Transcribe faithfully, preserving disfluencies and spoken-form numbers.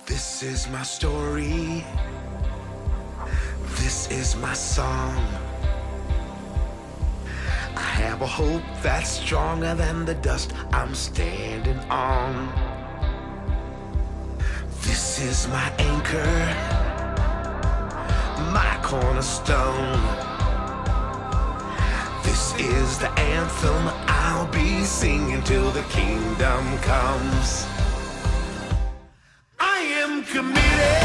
This is my story. This is my song. I have a hope that's stronger than the dust I'm standing on. This is my anchor, my cornerstone. This is the anthem I'll be singing till the kingdom comes. I am committed.